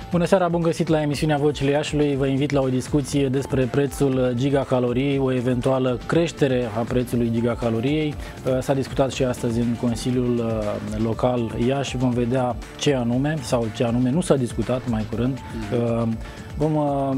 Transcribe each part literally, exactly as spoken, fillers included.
Bună seara, bun găsit la emisiunea Vocile Iașiului. Vă invit la o discuție despre prețul gigacaloriei, o eventuală creștere a prețului gigacaloriei. S-a discutat și astăzi în Consiliul Local Iași. Vom vedea ce anume sau ce anume nu s-a discutat mai curând. Vom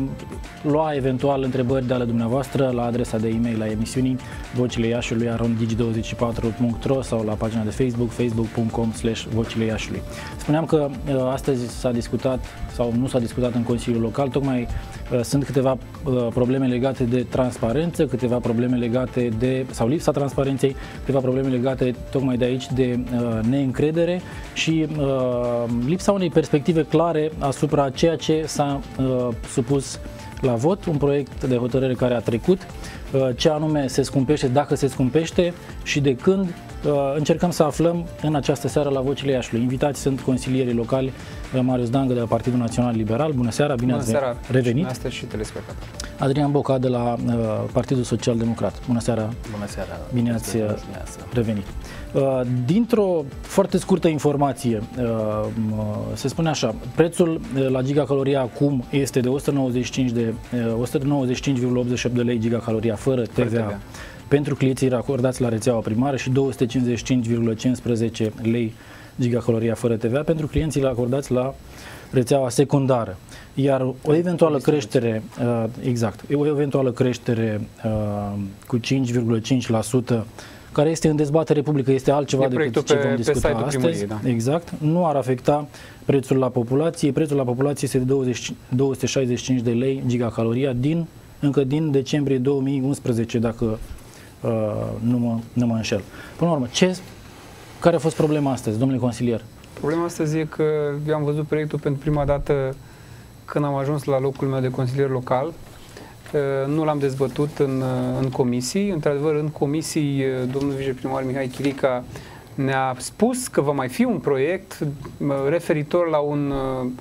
lua eventual întrebări de ale dumneavoastră la adresa de e-mail a emisiunii vocile iașiului arond digi douăzeci și patru punct ro sau la pagina de Facebook facebook punct com slash vocile iașiului. Spuneam că astăzi s-a discutat sau nu s-a discutat în Consiliul Local, tocmai sunt câteva probleme legate de transparență, câteva probleme legate de, sau lipsa transparenței, câteva probleme legate tocmai de aici de neîncredere și lipsa unei perspective clare asupra ceea ce s-a supus la vot, un proiect de hotărâre care a trecut, ce anume se scumpește, dacă se scumpește și de când. Încercăm să aflăm în această seară la Vocile Iașiului. Invitați sunt consilierii locali Marius Dangă de la Partidul Național Liberal. Bună seara, bine Bună ați seara. revenit. Astăzi și telespectatori. Adrian Boca de la uh, Partidul Social Democrat. Bună seara. Bună seara. Bine ați revenit. Uh, dintr-o foarte scurtă informație, uh, se spune așa, prețul la gigacaloria acum este de o sută nouăzeci și cinci de uh, o sută nouăzeci și cinci virgulă optzeci și opt de lei gigacaloria fără T V A pentru clienții racordați la rețeaua primară și două sute cincizeci și cinci virgulă cincisprezece lei gigacaloria fără T V A pentru clienții acordați la rețeaua secundară. Iar o eventuală creștere, uh, exact, o eventuală creștere uh, cu cinci virgulă cinci la sută care este în dezbatere publică, este altceva decât ce vom discuta astăzi. Da. Exact, nu ar afecta prețul la populație. Prețul la populație este de două sute șaizeci și cinci de lei gigacaloria din, încă din decembrie două mii unsprezece, dacă uh, nu, mă, nu mă înșel. Până la urmă, ce, care a fost problema astăzi, domnule consilier? Problema astăzi e că eu am văzut proiectul pentru prima dată când am ajuns la locul meu de consilier local. Nu l-am dezbătut în, în comisii. Într-adevăr, în comisii, domnul viceprimar Mihai Chirica ne-a spus că va mai fi un proiect referitor la un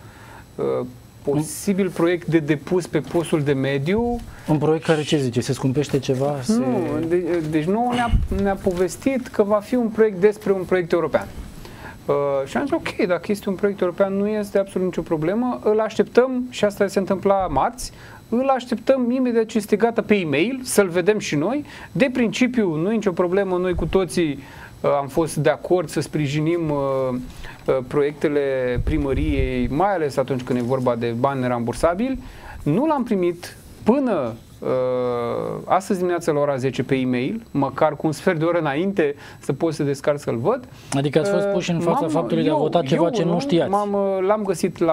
uh, posibil proiect de depus pe postul de mediu. Un proiect care, ce zice, se scumpește ceva? Nu, se... de, deci nu ne-a ne-a povestit că va fi un proiect despre un proiect european. Uh, și am zis, ok, dacă este un proiect european, nu este absolut nicio problemă, îl așteptăm, și asta se întâmpla marți, îl așteptăm imediat ce este gata pe e-mail, să-l vedem și noi. De principiu, nu e nicio problemă, noi cu toții uh, am fost de acord să sprijinim uh, uh, proiectele primăriei, mai ales atunci când e vorba de bani nerambursabili. Nu l-am primit până uh, astăzi dimineața la ora zece pe e-mail, măcar cu un sfert de oră înainte să pot să descarc să-l văd. Adică ați fost puși în fața faptului de a vota ceva eu, ce nu știați. L-am găsit la,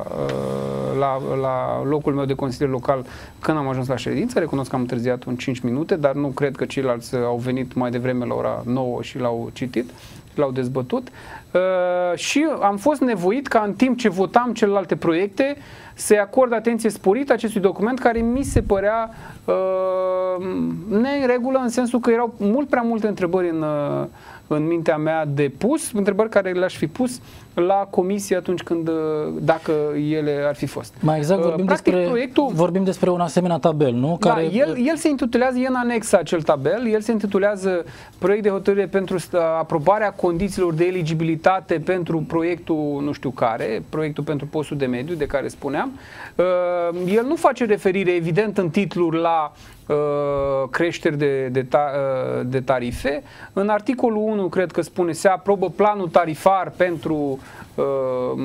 la, la locul meu de consilier local când am ajuns la ședință. Recunosc că am întârziat un cinci minute, dar nu cred că ceilalți au venit mai devreme la ora nouă și l-au citit, l-au dezbătut. Uh, și am fost nevoit ca în timp ce votam celelalte proiecte să-i acord atenție sporită acestui document care mi se părea uh, neregulă, în sensul că erau mult prea multe întrebări în, uh, în mintea mea de pus, întrebări care le-aș fi pus la comisie atunci când, dacă ele ar fi fost. Mai exact, vorbim, uh, Practic, despre, proiectul, vorbim despre un asemenea tabel, nu? Da, care... el, el se intitulează, e în anexă acel tabel, el se intitulează proiect de hotărâre pentru aprobarea condițiilor de eligibilitate pentru proiectul nu știu care, proiectul pentru postul de mediu de care spuneam. Uh, el nu face referire, evident, în titlu la uh, creșteri de, de, ta, uh, de tarife. În articolul unu, cred că spune, se aprobă planul tarifar pentru uh,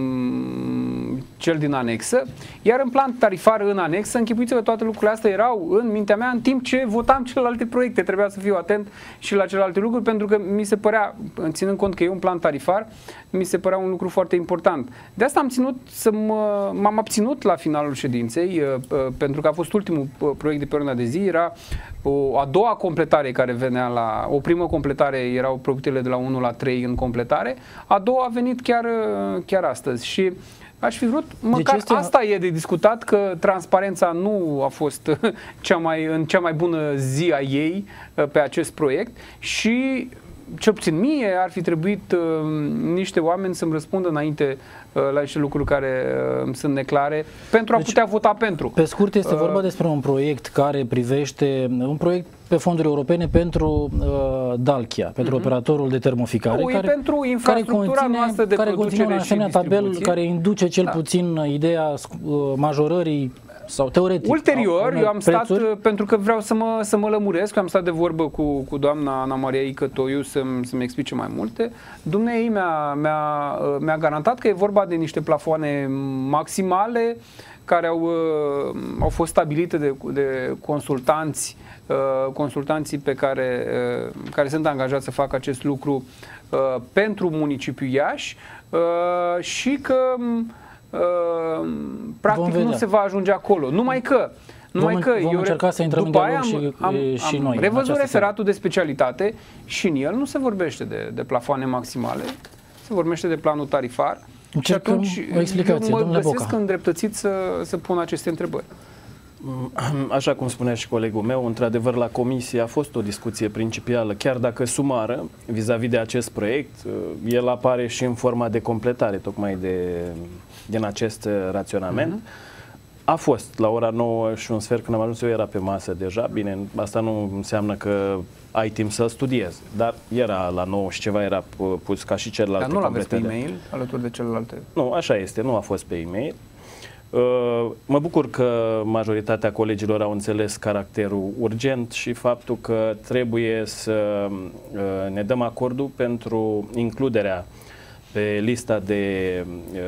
cel din anexă, iar în plan tarifar în anexă, închipuiți-vă, toate lucrurile astea erau în mintea mea în timp ce votam celelalte proiecte. Trebuia să fiu atent și la celelalte lucruri, pentru că mi se părea, ținând cont că e un plan tarifar, mi se părea un lucru foarte important. De asta am ținut să mă, m-am abținut la finalul ședinței, pentru că a fost ultimul proiect de pe ordinea de zi, era o a doua completare care venea la, o primă completare erau proiectele de la unu la trei în completare, a doua a venit chiar, chiar astăzi și aș fi vrut, măcar deci este... asta e de discutat, că transparența nu a fost cea mai, în cea mai bună zi a ei pe acest proiect și cel puțin mie, ar fi trebuit uh, niște oameni să-mi răspundă înainte uh, la niște lucruri care uh, sunt neclare pentru a deci, putea vota pentru. Pe scurt, este uh, vorba despre un proiect care privește, un proiect pe fonduri europene pentru uh, Dalkia, pentru uh-huh. operatorul de termoficare, nu, care, pentru infrastructura care conține, noastră de care conține un asemenea tabel care induce cel da. puțin ideea uh, majorării sau teoretic. Ulterior, eu am stat, prețuri. pentru că vreau să mă, să mă lămuresc, am stat de vorbă cu, cu doamna Ana Maria Icătoiu să-mi, să-mi explice mai multe. Dumnezeu mi-a, mi-a, mi-a garantat că e vorba de niște plafoane maximale care au, au fost stabilite de, de consultanți, consultanții pe care, care sunt angajați să facă acest lucru pentru municipiul Iași și că Uh, practic nu se va ajunge acolo. Numai că, numai vom, că vom eu încerca să intrăm în dialog și, am, și am noi. revăzut referatul de specialitate și în el nu se vorbește de, de plafoane maximale, se vorbește de planul tarifar. Încercăm și atunci o explicație, eu mă domnule găsesc Boca. îndreptățit să, să pun aceste întrebări. Așa cum spunea și colegul meu, într-adevăr la comisie a fost o discuție principială, chiar dacă sumară, vis-a-vis de acest proiect. El apare și în forma de completare, tocmai de, din acest raționament. Uh-huh. A fost la ora nouă și un sfert, când am ajuns eu, era pe masă deja. Bine, asta nu înseamnă că ai timp să studiezi, dar era la nouă și ceva era pus ca și celelalte. Dar nu l-aveți pe e-mail alături de celelalte? Nu, așa este, nu a fost pe e-mail. Mă bucur că majoritatea colegilor au înțeles caracterul urgent și faptul că trebuie să ne dăm acordul pentru includerea pe lista de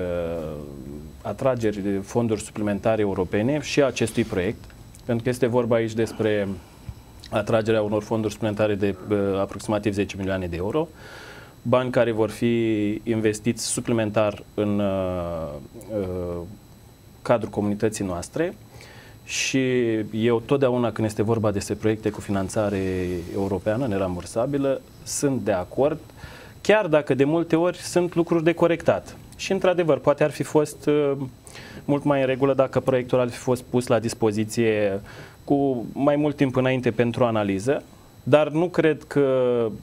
atrageri de fonduri suplimentare europene și a acestui proiect, pentru că este vorba aici despre atragerea unor fonduri suplimentare de aproximativ zece milioane de euro, bani care vor fi investiți suplimentar în cadrul comunității noastre și eu totdeauna când este vorba despre proiecte cu finanțare europeană nerambursabilă sunt de acord, chiar dacă de multe ori sunt lucruri de corectat. Și într-adevăr, poate ar fi fost uh, mult mai în regulă dacă proiectul ar fi fost pus la dispoziție cu mai mult timp înainte pentru analiză, dar nu cred că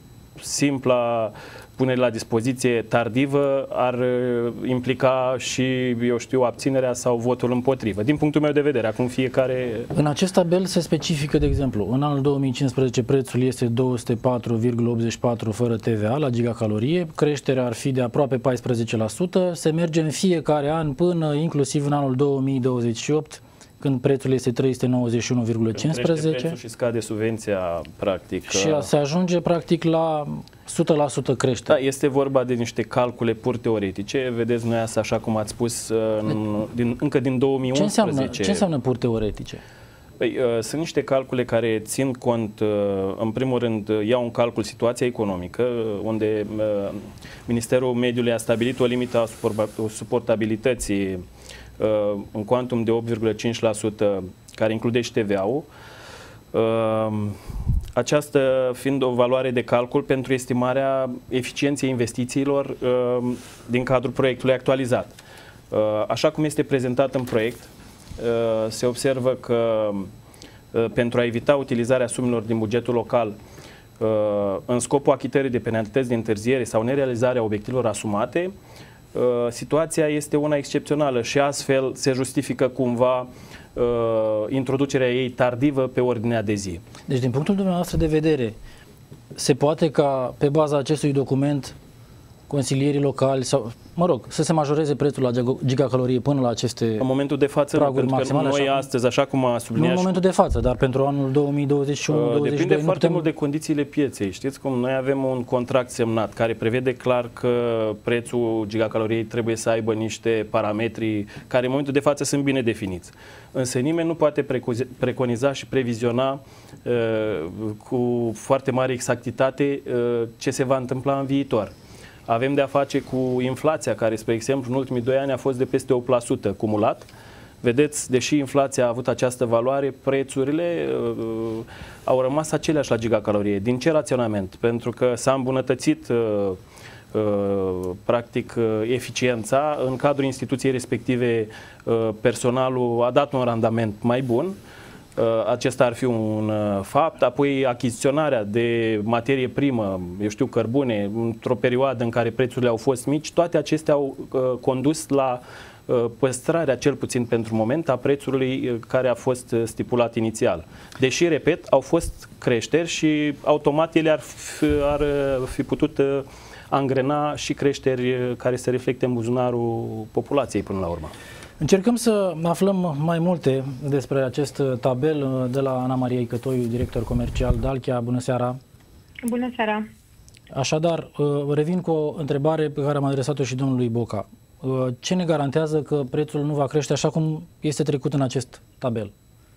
simpla punere la dispoziție tardivă ar implica și, eu știu, abținerea sau votul împotrivă. Din punctul meu de vedere, acum fiecare... În acest tabel se specifică, de exemplu, în anul două mii cincisprezece prețul este două sute patru virgulă optzeci și patru fără T V A la gigacalorie, creșterea ar fi de aproape paisprezece la sută, se merge în fiecare an până inclusiv în anul două mii douăzeci și opt, când prețul este trei sute nouăzeci și unu virgulă cincisprezece și scade subvenția, practic. Și se ajunge practic la o sută la sută creștere. Da, este vorba de niște calcule pur teoretice. Vedeți noi asta, așa cum ați spus, în, din, încă din două mii unsprezece. Ce înseamnă, ce înseamnă pur teoretice? Păi, uh, sunt niște calcule care țin cont, uh, în primul rând, uh, iau în calcul situația economică, uh, unde uh, Ministerul Mediului a stabilit o limită a suportabilității uh, în cuantum de opt virgulă cinci la sută, care include și T V A-ul. Uh, această fiind o valoare de calcul pentru estimarea eficienței investițiilor uh, din cadrul proiectului actualizat. Uh, așa cum este prezentat în proiect, se observă că pentru a evita utilizarea sumelor din bugetul local în scopul achitării de penalități de întârziere sau nerealizarea obiectivelor asumate, situația este una excepțională și astfel se justifică cumva introducerea ei tardivă pe ordinea de zi. Deci, din punctul dumneavoastră de vedere, se poate ca pe baza acestui document consilierii locali sau, mă rog, să se majoreze prețul la gigacalorie până la aceste în momentul de față, praguri pentru maximale, că noi așa, astăzi, așa cum a subliniat... Nu în momentul de față, dar pentru anul două mii douăzeci și unu douăzeci și doi... Depinde foarte putem... mult de condițiile pieței. Știți cum? Noi avem un contract semnat care prevede clar că prețul gigacaloriei trebuie să aibă niște parametri care în momentul de față sunt bine definiți. Însă nimeni nu poate preconiza și previziona uh, cu foarte mare exactitate uh, ce se va întâmpla în viitor. Avem de a face cu inflația care, spre exemplu, în ultimii doi ani a fost de peste opt la sută cumulat. Vedeți, deși inflația a avut această valoare, prețurile uh, au rămas aceleași la gigacalorie. Din ce raționament? Pentru că s-a îmbunătățit uh, uh, practic uh, eficiența în cadrul instituției respective, uh, personalul a dat un randament mai bun. acesta ar fi un fapt. Apoi achiziționarea de materie primă, eu știu, cărbune, într-o perioadă în care prețurile au fost mici, toate acestea au condus la păstrarea, cel puțin pentru moment, a prețului care a fost stipulat inițial. Deși, repet, au fost creșteri și automat ele ar fi, ar fi putut angrena și creșteri care se reflecte în buzunarul populației până la urmă. Încercăm să aflăm mai multe despre acest tabel de la Ana Maria Icătoiu, director comercial Dalkia. Bună seara! Bună seara! Așadar, revin cu o întrebare pe care am adresat-o și domnului Boca. Ce ne garantează că prețul nu va crește așa cum este trecut în acest tabel?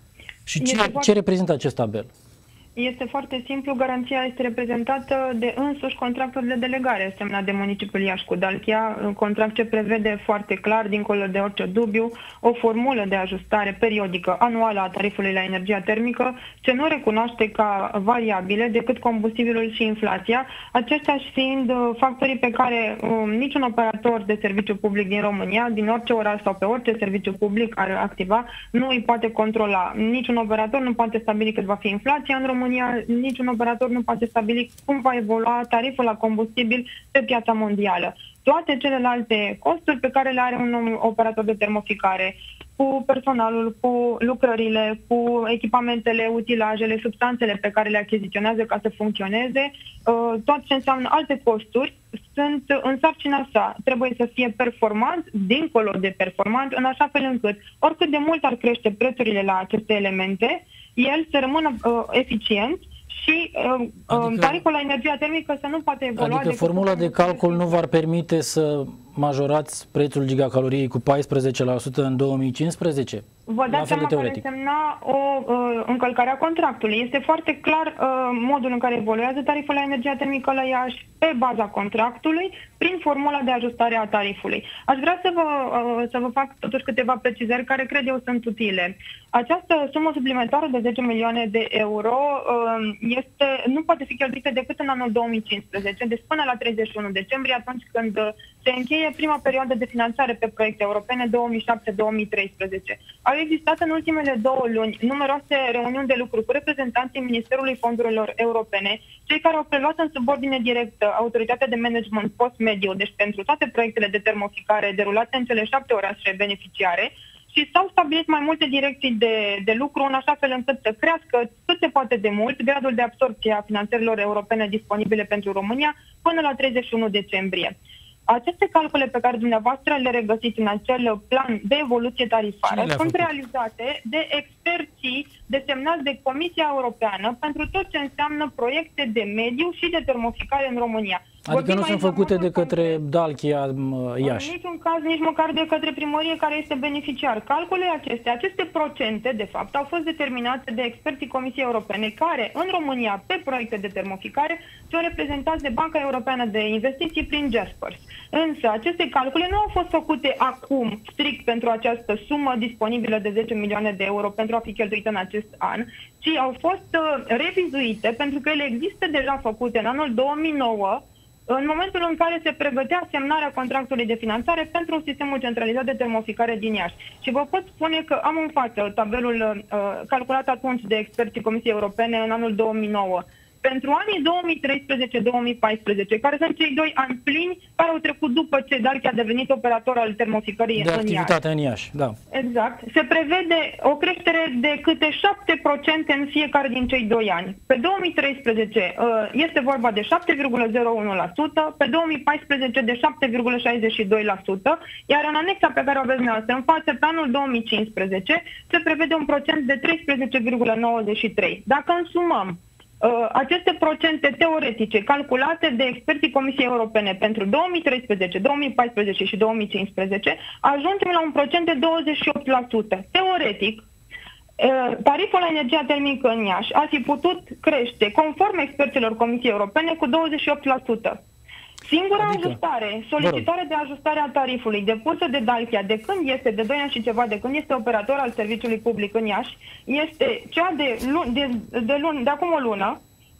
Și ce, ce reprezintă acest tabel? Este foarte simplu, garanția este reprezentată de însuși contractul de delegare semnat de municipiul Iași cu Dalkia, un contract ce prevede foarte clar, dincolo de orice dubiu, o formulă de ajustare periodică anuală a tarifului la energia termică, ce nu recunoaște ca variabile decât combustibilul și inflația, aceștia fiind factorii pe care um, niciun operator de serviciu public din România, din orice oraș sau pe orice serviciu public ar activa, nu îi poate controla. Niciun operator nu poate stabili cât va fi inflația în România, România, niciun operator nu poate stabili cum va evolua tariful la combustibil pe piața mondială. Toate celelalte costuri pe care le are un operator de termoficare, cu personalul, cu lucrările, cu echipamentele, utilajele, substanțele pe care le achiziționează ca să funcționeze, tot ce înseamnă alte costuri, sunt în sarcina sa. Trebuie să fie performant, dincolo de performant, în așa fel încât, oricât de mult ar crește prețurile la aceste elemente, el să rămână uh, eficient și uh, adică, tariful la energia termică să nu poate evolua. Adică formula de calcul nu v-ar permite să majorați prețul gigacaloriei cu paisprezece la sută în două mii cincisprezece? Vă dați seama că însemna o uh, încălcare a contractului. Este foarte clar uh, modul în care evoluează tariful la energia termică la Iași pe baza contractului, prin formula de ajustare a tarifului. Aș vrea să vă, uh, să vă fac totuși câteva precizări care cred eu sunt utile. Această sumă suplimentară de zece milioane de euro uh, este, nu poate fi cheltuită decât în anul două mii cincisprezece, deci până la treizeci și unu decembrie, atunci când se încheie prima perioadă de finanțare pe proiecte europene două mii șapte două mii treisprezece. Au existat în ultimele două luni numeroase reuniuni de lucru cu reprezentanții Ministerului Fondurilor Europene, cei care au preluat în subordine directă autoritatea de management post-mediu, deci pentru toate proiectele de termoficare derulate în cele șapte orașe beneficiare, și s-au stabilit mai multe direcții de, de lucru în așa fel încât să crească cât se poate de mult gradul de absorbție a finanțărilor europene disponibile pentru România până la treizeci și unu decembrie. Aceste calcule pe care dumneavoastră le regăsiți în acel plan de evoluție tarifară sunt realizate de experții desemnați de Comisia Europeană pentru tot ce înseamnă proiecte de mediu și de termoficare în România. Adică Vorbim nu sunt făcute de către Dalkia Iași? În niciun caz, nici măcar de către primărie care este beneficiar. Calculele acestea, aceste procente, de fapt, au fost determinate de experții Comisiei Europene care, în România, pe proiecte de termoficare, sunt reprezentați de Banca Europeană de Investiții prin Jaspers. Însă, aceste calcule nu au fost făcute acum, strict pentru această sumă disponibilă de zece milioane de euro pentru a fi cheltuită în acest an, ci au fost uh, revizuite pentru că ele există deja făcute în anul două mii nouă, în momentul în care se pregătea semnarea contractului de finanțare pentru sistemul centralizat de termoficare din Iași. Și vă pot spune că am în față tabelul uh, calculat atunci de experții Comisiei Europene în anul două mii nouă. Pentru anii două mii treisprezece două mii paisprezece, care sunt cei doi ani plini care au trecut după ce Dalkia a devenit operator al termoficării de în activitate în Iași, da. Exact. Se prevede o creștere de câte șapte procente în fiecare din cei doi ani. Pe două mii treisprezece este vorba de șapte virgulă zero unu la sută, pe două mii paisprezece de șapte virgulă șaizeci și doi la sută, iar în anexa pe care o aveți dumneavoastră în față, pe anul două mii cincisprezece, se prevede un procent de treisprezece virgulă nouăzeci și trei. Dacă însumăm aceste procente teoretice calculate de experții Comisiei Europene pentru două mii treisprezece, două mii paisprezece și două mii cincisprezece, ajungem la un procent de douăzeci și opt la sută. Teoretic, tariful la energia termică în Iași ar fi putut crește, conform experților Comisiei Europene, cu douăzeci și opt la sută. Singura adică, ajustare, solicitare de ajustare a tarifului depusă de Dalkia de când este, de doi ani și ceva, de când este operator al serviciului public în Iași, este cea de, lun, de, de, lun, de acum o lună,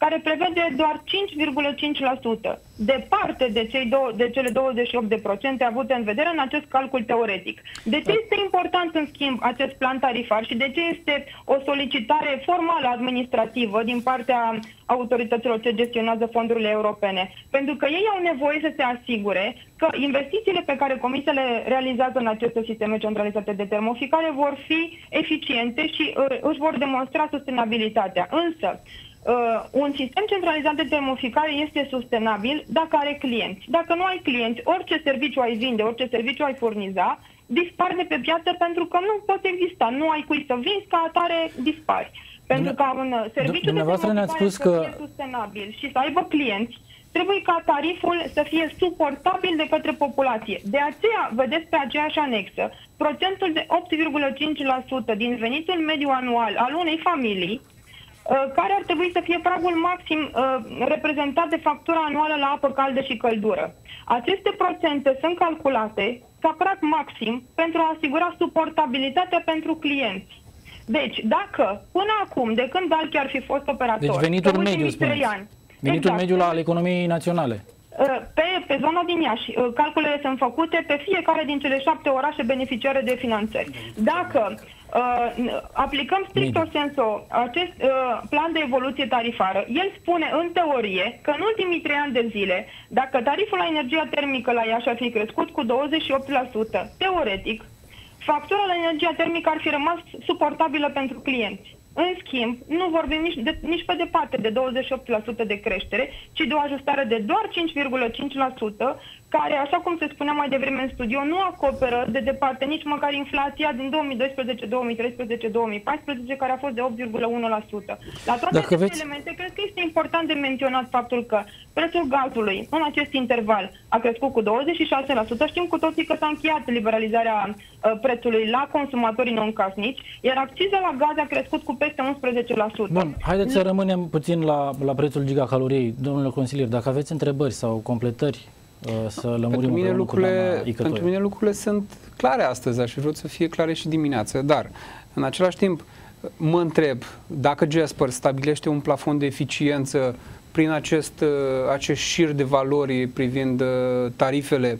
care prevede doar cinci virgulă cinci la sută, departe de, cei două, de cele douăzeci și opt de procente avute în vedere în acest calcul teoretic. De ce este important, în schimb, acest plan tarifar și de ce este o solicitare formală administrativă din partea autorităților ce gestionează fondurile europene? Pentru că ei au nevoie să se asigure că investițiile pe care Comisia le realizează în aceste sisteme centralizate de termoficare vor fi eficiente și uh, își vor demonstra sustenabilitatea. Însă, Uh, un sistem centralizat de termoficare este sustenabil dacă are clienți. Dacă nu ai clienți, orice serviciu ai vinde, orice serviciu ai furniza, dispari de pe piață pentru că nu poate exista. Nu ai cui să vinzi, ca atare dispari. Pentru că un serviciu de termoficare spus să că... fie sustenabil și să aibă clienți, trebuie ca tariful să fie suportabil de către populație. De aceea, vedeți pe aceeași anexă, procentul de opt virgulă cinci la sută din venitul mediu anual al unei familii, care ar trebui să fie pragul maxim uh, reprezentat de factura anuală la apă caldă și căldură. Aceste procente sunt calculate ca prag maxim pentru a asigura suportabilitatea pentru clienți. Deci, dacă până acum, de când Dalchi ar fi fost operator, deci venitul mediu, spuneți. Ani, venitul exact, mediu al economiei naționale. Pe, pe zona din Iași, calculele sunt făcute pe fiecare din cele șapte orașe beneficiare de finanțări. Dacă uh, aplicăm stricto sensu acest uh, plan de evoluție tarifară, el spune în teorie că în ultimii trei ani de zile, dacă tariful la energia termică la Iași ar fi crescut cu douăzeci și opt la sută, teoretic, factura la energia termică ar fi rămas suportabilă pentru clienți. În schimb, nu vorbim nici, de, nici pe departe de douăzeci și opt la sută de creștere, ci de o ajustare de doar cinci virgulă cinci la sută, care, așa cum se spunea mai devreme în studio, nu acoperă de departe nici măcar inflația din două mii doisprezece, două mii treisprezece, două mii paisprezece, care a fost de opt virgulă unu la sută. La toate Dacă aceste veți... elemente, cred că este important de menționat faptul că prețul gazului în acest interval a crescut cu douăzeci și șase la sută. Știm cu toții că s-a încheiat liberalizarea uh, prețului la consumatorii non-casnici, iar acciza la gaz a crescut cu peste unsprezece la sută. Bun, haideți să rămânem puțin la, la prețul gigacaloriei. Domnule consilier, dacă aveți întrebări sau completări, să lămurim pentru mine lucrurile, pentru mine lucrurile sunt clare astăzi, aș fi vrut să fie clare și dimineață, dar în același timp mă întreb dacă Jasper stabilește un plafon de eficiență prin acest, acest șir de valori privind tarifele,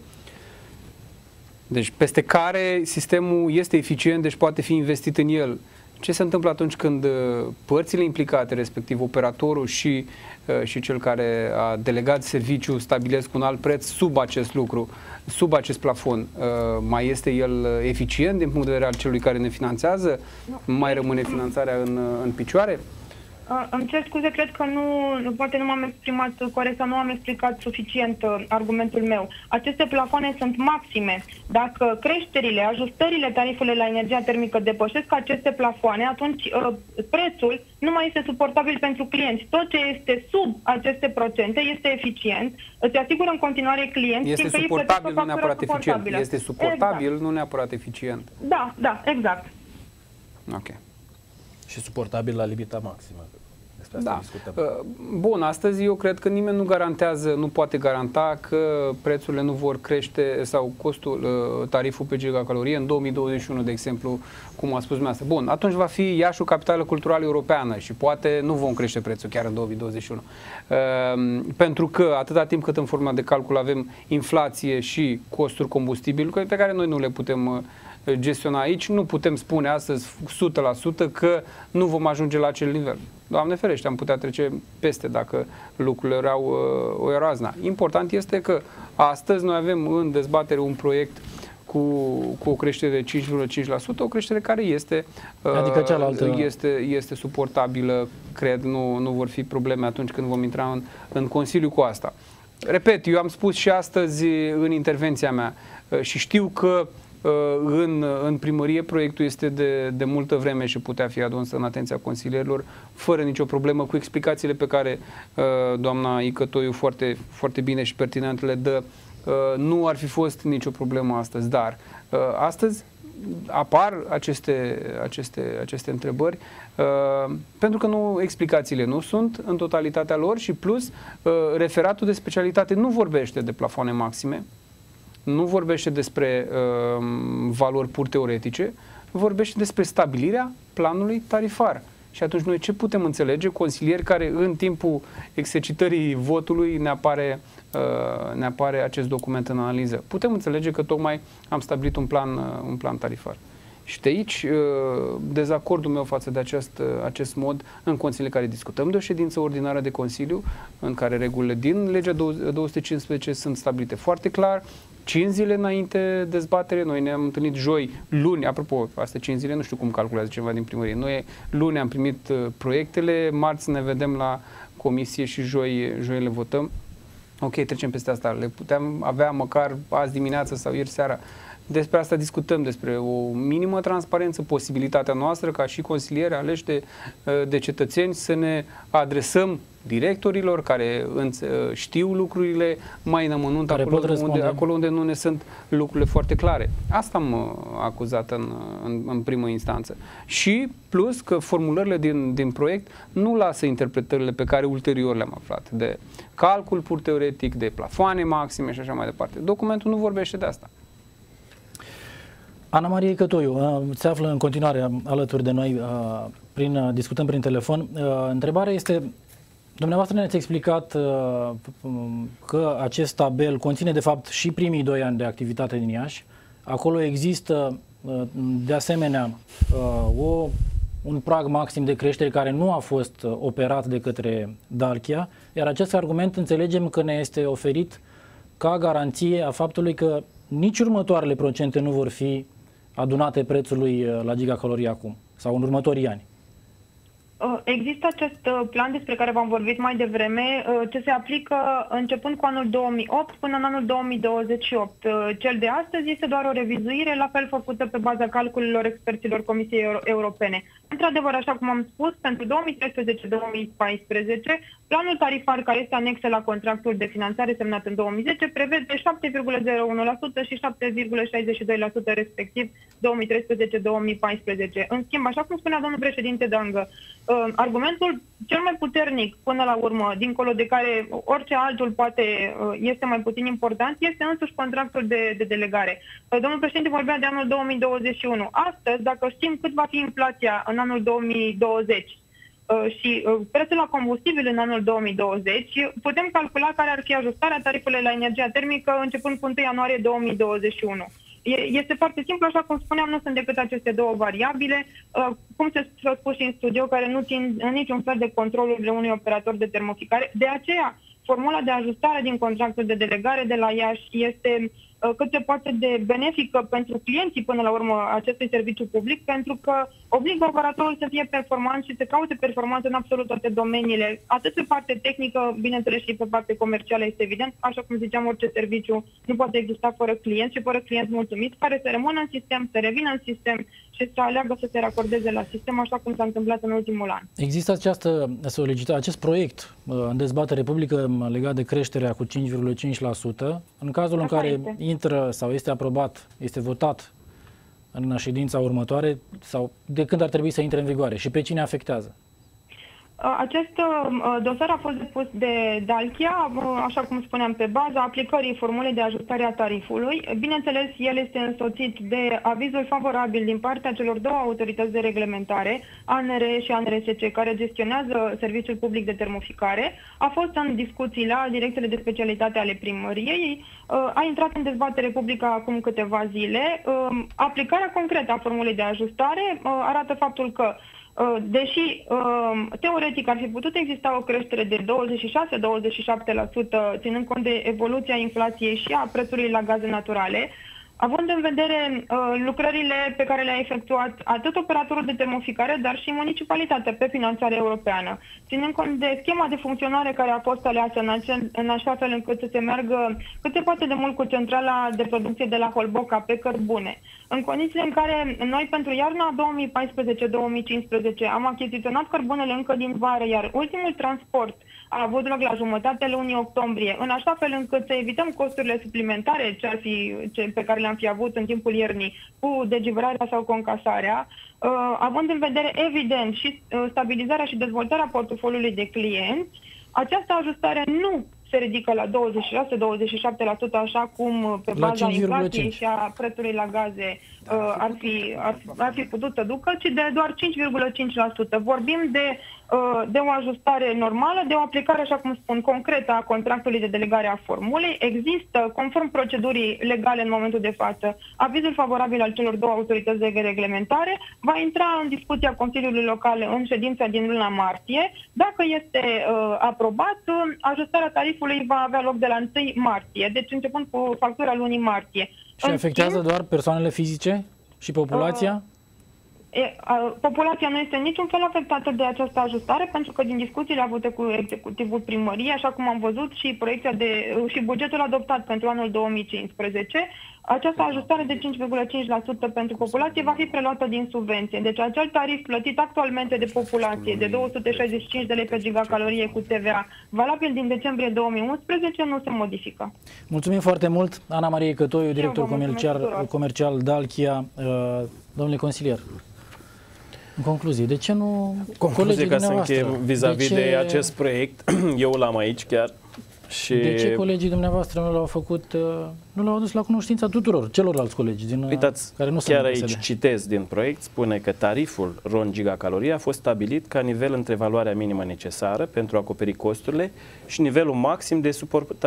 deci peste care sistemul este eficient, deci poate fi investit în el. Ce se întâmplă atunci când părțile implicate, respectiv operatorul și, și cel care a delegat serviciul, stabilesc un alt preț sub acest lucru, sub acest plafon? Mai este el eficient din punct de vedere al celui care ne finanțează? Mai rămâne finanțarea în, în picioare? Uh, îmi cer scuze, cred că nu, poate nu m-am exprimat corect sau nu am explicat suficient uh, argumentul meu. Aceste plafoane sunt maxime. Dacă creșterile, ajustările tarifului la energia termică depășesc aceste plafoane, atunci uh, prețul nu mai este suportabil pentru clienți. Tot ce este sub aceste procente este eficient, îți asigură în continuare clienți. Este suportabil, nu neapărat eficient. Este suportabil, exact. Nu neapărat eficient. Da, da, exact. Ok. Și suportabil la limita maximă. Despre asta da. discutăm. Bun, astăzi eu cred că nimeni nu garantează, nu poate garanta că prețurile nu vor crește sau costul, tariful pe gigacalorie în două mii douăzeci și unu, de exemplu, cum a spus dumneavoastră. Bun, atunci va fi Iașul capitală culturală europeană și poate nu vom crește prețul chiar în două mii douăzeci și unu. Pentru că atâta timp cât în forma de calcul avem inflație și costuri combustibil, pe care noi nu le putem gestiona aici, nu putem spune astăzi o sută la sută că nu vom ajunge la acel nivel. Doamne ferește, am putea trece peste dacă lucrurile erau uh, o eroazna. Important este că astăzi noi avem în dezbatere un proiect cu, cu o creștere de cinci virgulă cinci la sută, o creștere care este, uh, adică cealaltă... este, este suportabilă, cred, nu, nu vor fi probleme atunci când vom intra în, în Consiliu cu asta. Repet, eu am spus și astăzi în intervenția mea uh, și știu că În, în primărie proiectul este de, de multă vreme și putea fi adus în atenția consilierilor fără nicio problemă, cu explicațiile pe care uh, doamna Icătoiu foarte, foarte bine și pertinent le dă. Uh, nu ar fi fost nicio problemă astăzi, dar uh, astăzi apar aceste, aceste, aceste întrebări uh, pentru că nu, explicațiile nu sunt în totalitatea lor și plus uh, referatul de specialitate nu vorbește de plafoane maxime, nu vorbește despre uh, valori pur teoretice, vorbește despre stabilirea planului tarifar. Și atunci noi ce putem înțelege? Consilieri care în timpul exercitării votului ne apare, uh, ne apare acest document în analiză. Putem înțelege că tocmai am stabilit un plan, uh, un plan tarifar. Și de aici uh, dezacordul meu față de acest, uh, acest mod în consiliile care discutăm de o ședință ordinară de Consiliu, în care regulile din legea două sute cincisprezece sunt stabilite foarte clar, cinci zile înainte dezbatere, noi ne-am întâlnit joi, luni, apropo, astea cinci zile, nu știu cum calculează cineva din primărie, noi luni am primit uh, proiectele, marți ne vedem la comisie și joi, joi le votăm. Ok, trecem peste asta, le puteam avea măcar azi dimineață sau ieri seara. Despre asta discutăm, despre o minimă transparență, posibilitatea noastră ca și consilieri aleși de, de cetățeni să ne adresăm directorilor care știu lucrurile mai în amănunt, acolo unde, acolo unde nu ne sunt lucrurile foarte clare. Asta am acuzat în, în, în primă instanță. Și plus că formulările din, din proiect nu lasă interpretările pe care ulterior le-am aflat, de calcul pur teoretic, de plafoane maxime și așa mai departe. Documentul nu vorbește de asta. Ana Marie Cătoiu se află în continuare alături de noi, prin, discutăm prin telefon. Întrebarea este, dumneavoastră ne-ați explicat că acest tabel conține de fapt și primii doi ani de activitate din Iași. Acolo există de asemenea o, un prag maxim de creștere care nu a fost operat de către Dalchia, iar acest argument înțelegem că ne este oferit ca garanție a faptului că nici următoarele procente nu vor fi adunate prețului la gigacalorie acum sau în următorii ani. Există acest plan despre care v-am vorbit mai devreme, ce se aplică începând cu anul două mii opt până în anul două mii douăzeci și opt. Cel de astăzi este doar o revizuire, la fel făcută pe baza calculelor experților Comisiei Europene. Într-adevăr, așa cum am spus, pentru două mii treisprezece două mii paisprezece, planul tarifar care este anexă la contractul de finanțare semnat în două mii zece prevede șapte virgulă zero unu la sută și șapte virgulă șaizeci și doi la sută respectiv două mii treisprezece două mii paisprezece. În schimb, așa cum spunea domnul președinte Dangă, argumentul cel mai puternic până la urmă, dincolo de care orice altul poate este mai puțin important, este însuși contractul de, de delegare. Domnul președinte vorbea de anul două mii douăzeci și unu. Astăzi, dacă știm cât va fi inflația în anul două mii douăzeci și prețul la combustibil în anul două mii douăzeci, putem calcula care ar fi ajustarea tarifelor la energia termică începând cu întâi ianuarie două mii douăzeci și unu. Este foarte simplu, așa cum spuneam, nu sunt decât aceste două variabile, cum se s-a spus și în studio, care nu țin în niciun fel de controlurile unui operator de termoficare. De aceea, formula de ajustare din contractul de delegare de la Iași este cât se poate de benefică pentru clienții până la urmă acestui serviciu public, pentru că obligă operatorul să fie performant și să caute performanță în absolut toate domeniile, atât pe parte tehnică, bineînțeles și pe parte comercială, este evident. Așa cum ziceam, orice serviciu nu poate exista fără client și fără client mulțumit, care să rămână în sistem, să revină în sistem și să aleagă să se racordeze la sistem, așa cum s-a întâmplat în ultimul an. Există această solicitare, acest proiect în dezbatere publică legat de creșterea cu cinci virgulă cinci la sută, în cazul în care este. intră sau este aprobat, este votat în ședința următoare, sau de când ar trebui să intre în vigoare și pe cine afectează? Acest dosar a fost depus de Dalchia, așa cum spuneam, pe baza aplicării formulei de ajustare a tarifului. Bineînțeles, el este însoțit de avizul favorabil din partea celor două autorități de reglementare, A N R și A N R S C, care gestionează serviciul public de termoficare. A fost în discuții la direcțiile de specialitate ale primăriei, a intrat în dezbatere publică acum câteva zile. Aplicarea concretă a formulei de ajustare arată faptul că deși teoretic ar fi putut exista o creștere de douăzeci și șase - douăzeci și șapte la sută, ținând cont de evoluția inflației și a prețului la gaze naturale, având în vedere uh, lucrările pe care le-a efectuat atât operatorul de termoficare, dar și municipalitatea pe finanțare europeană, ținând cont de schema de funcționare care a fost aleasă în, acel, în așa fel încât să se meargă cât se poate de mult cu centrala de producție de la Holboca pe cărbune, în condițiile în care noi pentru iarna două mii paisprezece două mii cincisprezece am achiziționat cărbunele încă din vară, iar ultimul transport a avut loc la jumătatea lunii octombrie, în așa fel încât să evităm costurile suplimentare ce ar fi, ce, pe care le-am fi avut în timpul iernii cu degivrarea sau concasarea, uh, având în vedere evident și uh, stabilizarea și dezvoltarea portofoliului de clienți, această ajustare nu se ridică la douăzeci și șase douăzeci și șapte la sută, așa cum pe baza inflației și a prețului la gaze uh, ar, fi, ar, ar fi putut să ducă, ci de doar cinci virgulă cinci la sută. Vorbim de, uh, de o ajustare normală, de o aplicare, așa cum spun, concretă a contractului de delegare a formulei. Există, conform procedurii legale în momentul de față, avizul favorabil al celor două autorități de reglementare. Va intra în discuția Consiliului Local în ședința din luna martie. Dacă este uh, aprobat, ajustarea tarifului va avea loc de la întâi martie, deci începând cu factura lunii martie. Și afectează doar persoanele fizice și populația? Uh, e, uh, populația nu este niciun fel afectată de această ajustare, pentru că din discuțiile avute cu executivul primăriei, așa cum am văzut și proiecția de uh, și bugetul adoptat pentru anul două mii cincisprezece, această ajustare de cinci virgulă cinci la sută pentru populație va fi preluată din subvenție. Deci acel tarif plătit actualmente de populație de două sute șaizeci și cinci de lei pe gigacalorie cu T V A, valabil din decembrie două mii unsprezece, nu se modifică. Mulțumim foarte mult, Ana Marie Cătoiu, director comercial, comercial Dalkia. Domnule consilier, în concluzie, de ce nu... Concluzie, ca să încheiem vis-a-vis de, de acest proiect, eu l-am aici chiar. Și... De ce colegii dumneavoastră nu l-au făcut, nu l-au adus la cunoștința tuturor, celorlalți colegi din Uitați, care nu chiar aici citez din proiect, spune că tariful RON gigacalorie a fost stabilit ca nivel între valoarea minimă necesară pentru a acoperi costurile și nivelul maxim de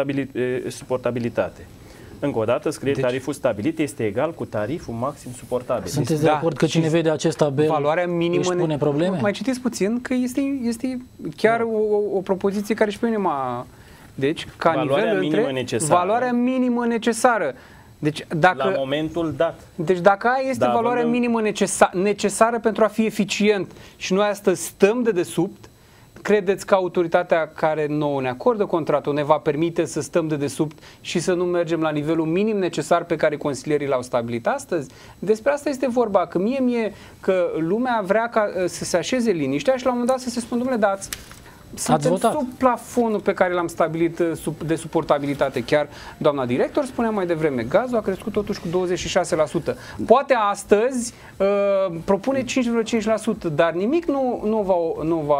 suportabilitate. Încă o dată scrie deci, tariful stabilit este egal cu tariful maxim suportabil. Sunteți de acord da, că cine vede acest tabel valoarea minimă își pune probleme? Mai citiți puțin că este, este chiar o, o propoziție care și pe mine m-a... Deci, ca valoarea nivel minimă între necesară. Valoarea minimă necesară. Deci, dacă, la momentul dat. Deci dacă aia este da, valoarea vândăm... minimă necesar, necesară pentru a fi eficient și noi astăzi stăm de desubt, credeți că autoritatea care nouă ne acordă contractul ne va permite să stăm de desubt și să nu mergem la nivelul minim necesar pe care consilierii l-au stabilit astăzi? Despre asta este vorba, că mie mie că lumea vrea ca să se așeze liniștea și la un moment dat să se spună, domnule, dați suntem sub plafonul pe care l-am stabilit de suportabilitate. Chiar doamna director spunea mai devreme, gazul a crescut totuși cu douăzeci și șase la sută. Poate astăzi uh, propune cinci virgulă cinci la sută, dar nimic nu, nu va, nu va,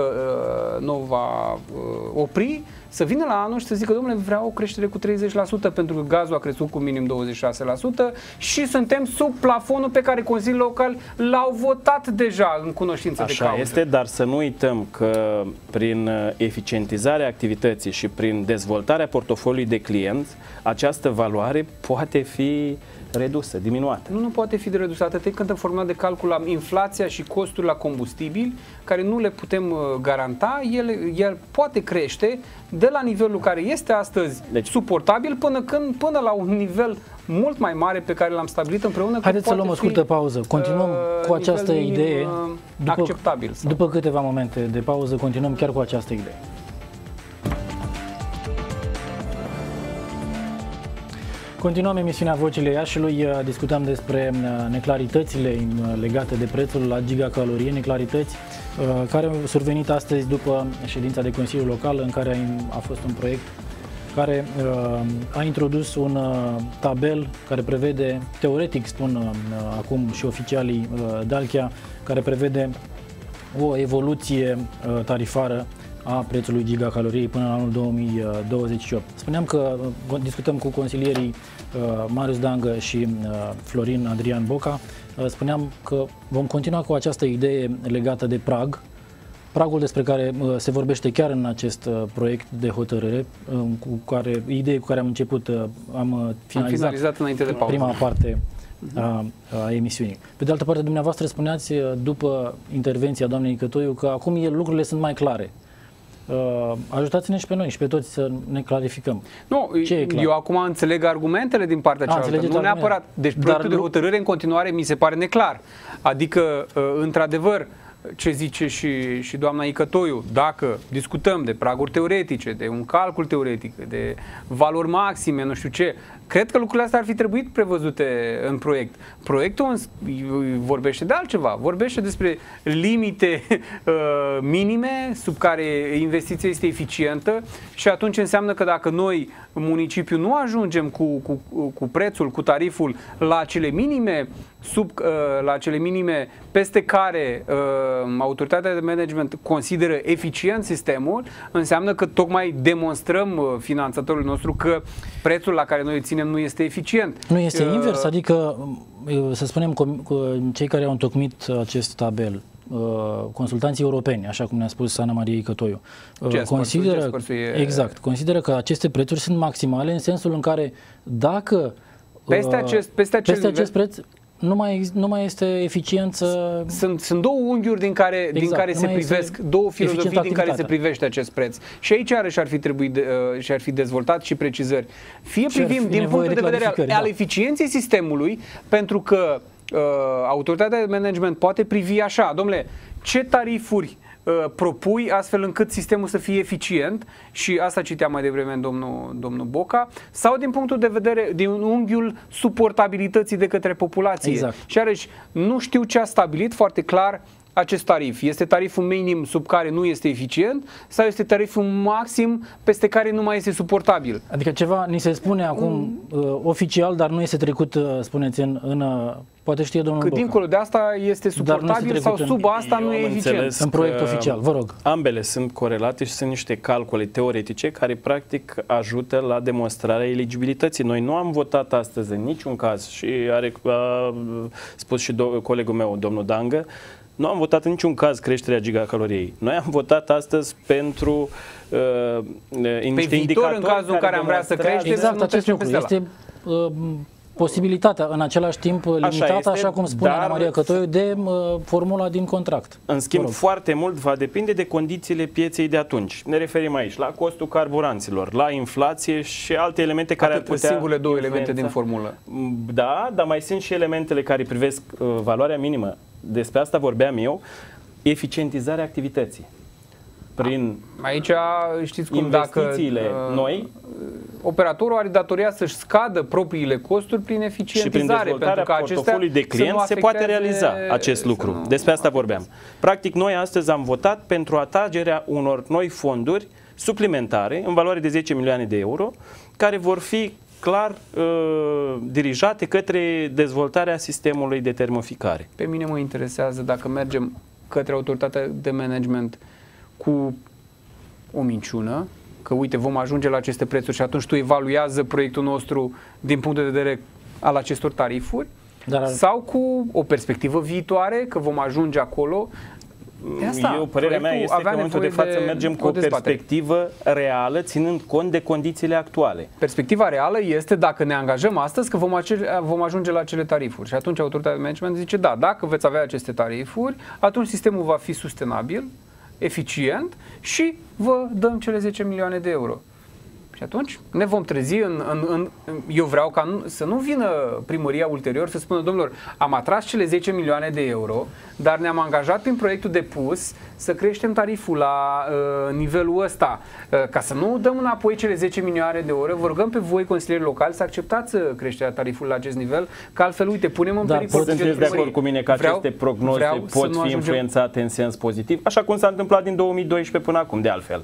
uh, nu va uh, opri să vină la anul și să zică, domnule, vreau o creștere cu treizeci la sută pentru că gazul a crescut cu minim douăzeci și șase la sută și suntem sub plafonul pe care Consiliul Local l-au votat deja în cunoștință Așa de cauză. este, dar să nu uităm că prin eficientizarea activității și prin dezvoltarea portofoliului de clienți, această valoare poate fi redusă, diminuată. Nu, nu poate fi redusă atât timp când în formula de calcul am inflația și costuri la combustibil, care nu le putem uh, garanta, el, el poate crește de la nivelul care este astăzi deci, suportabil până, când, până la un nivel mult mai mare pe care l-am stabilit împreună. Haideți să luăm o scurtă pauză. Continuăm uh, cu această minim, idee. Uh, după, acceptabil. Sau? După câteva momente de pauză, continuăm chiar cu această idee. Continuăm emisiunea Vocile Iașiului, discutăm despre neclaritățile legate de prețul la gigacalorie, neclarități care au survenit astăzi după ședința de Consiliul Local în care a fost un proiect care a introdus un tabel care prevede, teoretic spun acum și oficialii Dalkia, care prevede o evoluție tarifară a prețului gigacaloriei până în anul două mii douăzeci și opt. Spuneam că discutăm cu consilierii uh, Marius Dangă și uh, Florin Adrian Boca. Uh, spuneam că vom continua cu această idee legată de prag, pragul despre care uh, se vorbește chiar în acest uh, proiect de hotărâre, uh, cu care, idee cu care am început, uh, am uh, finalizat, am finalizat înainte de pauză. Prima parte a, a emisiunii. Pe de altă parte, dumneavoastră spuneați după intervenția doamnei Cătoiu că acum lucrurile sunt mai clare. Uh, ajutați-ne și pe noi și pe toți să ne clarificăm. Nu, eu acum înțeleg argumentele din partea A, cealaltă, nu argumente. neapărat. Deci proiectul Dar de hotărâre în continuare mi se pare neclar. Adică, uh, într-adevăr, ce zice și, și doamna Icătoiu, dacă discutăm de praguri teoretice, de un calcul teoretic, de valori maxime, nu știu ce, Cred că lucrurile astea ar fi trebuit prevăzute în proiect. Proiectul vorbește de altceva, vorbește despre limite uh, minime sub care investiția este eficientă și atunci înseamnă că dacă noi, municipiul, nu ajungem cu, cu, cu prețul, cu tariful la cele minime, sub, uh, la cele minime peste care uh, autoritatea de management consideră eficient sistemul, înseamnă că tocmai demonstrăm uh, finanțatorul nostru că prețul la care noi îl ținem nu este eficient. Nu este uh, invers, adică să spunem cei care au întocmit acest tabel, consultanții europeni, așa cum ne-a spus Ana Maria Cătoiu, consideră, e... exact, consideră că aceste prețuri sunt maximale în sensul în care dacă peste acest, peste peste acest preț nu mai, nu mai este eficiență. Sunt, sunt două unghiuri din care, exact, din care se privesc, două filozofii din care se privește acest preț. Și aici iarăși ar fi trebuit de, uh, și ar fi dezvoltat și precizări. Fie privim din punctul de vedere al, da. al eficienței sistemului, pentru că uh, autoritatea de management poate privi așa, domnule, ce tarifuri uh, propui astfel încât sistemul să fie eficient, și asta citeam mai devreme în domnul, domnul Boca, sau din punctul de vedere, din unghiul suportabilității de către populație. Exact. Și iarăși, nu știu ce a stabilit foarte clar acest tarif. Este tariful minim sub care nu este eficient sau este tariful maxim peste care nu mai este suportabil? Adică ceva ni se spune acum uh, oficial, dar nu este trecut, uh, spuneți, în, în uh, poate știe domnul Că Boca. dincolo de asta este suportabil sau sub asta nu e eficient. În proiect oficial, vă rog. Ambele sunt corelate și sunt niște calcule teoretice care practic ajută la demonstrarea eligibilității. Noi nu am votat astăzi în niciun caz, și are, a spus și do, colegul meu, domnul Dangă, nu am votat în niciun caz creșterea gigacaloriei. Noi am votat astăzi pentru uh, niște indicatori în cazul în care am vrea să creștem, exact acest lucru. Este uh, posibilitatea în același timp limitată, așa, așa cum spune Ana Maria Cătoiu, de uh, formula din contract. În schimb, foarte mult va depinde de condițiile pieței de atunci. Ne referim aici la costul carburanților, la inflație și alte elemente care Atât ar putea... singurele două influența. elemente din formulă. Da, dar mai sunt și elementele care privesc uh, valoarea minimă. Despre asta vorbeam eu, eficientizarea activității. Prin aici știți cum, investițiile dacă, noi, operatorul are datoria să-și scadă propriile costuri prin eficientizare. Și prin dezvoltarea portofoliului de client se poate realiza acest lucru. Nu, Despre asta vorbeam. Practic, noi astăzi am votat pentru atragerea unor noi fonduri suplimentare în valoare de zece milioane de euro, care vor fi clar uh, dirijate către dezvoltarea sistemului de termoficare. Pe mine mă interesează dacă mergem către autoritatea de management cu o minciună, că uite, vom ajunge la aceste prețuri și atunci tu evaluează proiectul nostru din punct de vedere al acestor tarifuri, dar sau cu o perspectivă viitoare, că vom ajunge acolo. Asta, Eu, părerea mea este că în momentul de față de mergem cu o perspectivă reală, ținând cont de condițiile actuale. Perspectiva reală este dacă ne angajăm astăzi că vom, acele, vom ajunge la acele tarifuri. Și atunci autoritatea de management zice, da, dacă veți avea aceste tarifuri, atunci sistemul va fi sustenabil, eficient și vă dăm cele zece milioane de euro. Și atunci ne vom trezi în... în, în eu vreau ca nu, să nu vină primăria ulterior să spună, domnilor, am atras cele zece milioane de euro, dar ne-am angajat prin proiectul depus să creștem tariful la uh, nivelul ăsta. Uh, ca să nu dăm înapoi cele zece milioane de euro, vă rugăm pe voi, consilieri locali, să acceptați creșterea tarifului la acest nivel, că altfel, uite, punem în da, pericol. Sunteți de acord cu mine că vreau, aceste prognoze pot fi influențate în sens pozitiv, așa cum s-a întâmplat din două mii doisprezece până acum, de altfel?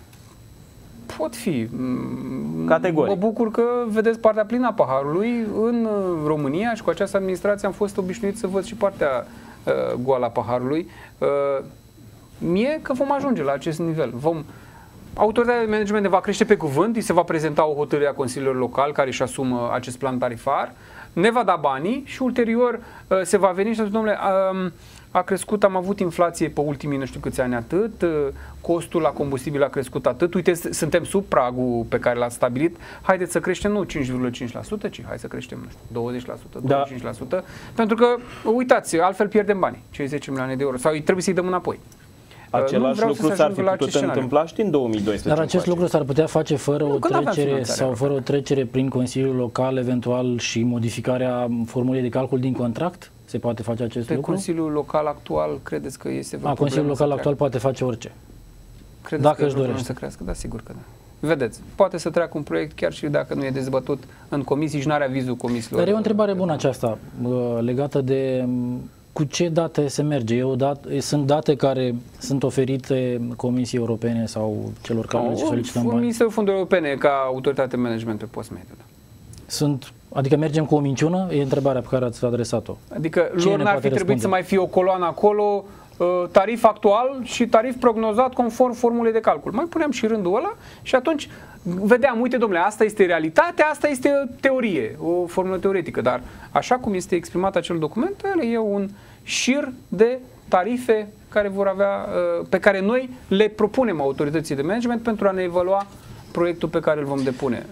Pot fi. Categoric. Mă bucur că vedeți partea plină a paharului în România și cu această administrație am fost obișnuit să văd și partea uh, goală a paharului. Uh, mie că vom ajunge la acest nivel. Vom, autoritatea de management ne va crește pe cuvânt, îi se va prezenta o hotărâre a Consiliului Local care își asumă acest plan tarifar, ne va da banii și ulterior uh, se va veni și să zic, domnule, uh, a crescut, am avut inflație pe ultimii nu știu câți ani atât, costul la combustibil a crescut atât, uite, suntem sub pragul pe care l-ați stabilit, haideți să creștem nu cinci virgulă cinci la sută, ci hai să creștem nu știu, douăzeci la sută, douăzeci și cinci la sută, da. Pentru că, uitați, altfel pierdem bani, cei zece milioane de euro, sau trebuie să-i dăm înapoi. Același lucru s-ar fi putut întâmpla și în două mii doisprezece. Dar acest lucru s-ar putea face fără nu, o trecere sau fără o trecere prin Consiliul Local, eventual și modificarea formulei de calcul din contract? Se poate face acest pe lucru? Consiliul Local actual credeți că este vreo A, Consiliul Local actual poate face orice. Credeți dacă că își dorește să crească? Da, sigur că da. Vedeți, poate să treacă un proiect chiar și dacă nu e dezbătut în comisii și nu are avizul comisiilor. Dar e o întrebare bună aceasta, legată de cu ce date se merge. E o dat, sunt date care sunt oferite Comisiei Europene sau celor care le solicităm bani? Ministerul Fondurilor Europene ca autoritate management pe post mediu. Sunt, adică mergem cu o minciună? E întrebarea pe care ați adresat-o. Adică lor n-ar fi trebuit să mai fie o coloană acolo, tarif actual și tarif prognozat conform formulei de calcul. Mai puneam și rândul ăla și atunci vedeam, uite domnule, asta este realitatea, asta este teorie, o formulă teoretică, dar așa cum este exprimat acel document, el e un șir de tarife care vor avea, pe care noi le propunem autorității de management pentru a ne evalua proiectul pe care îl vom depune.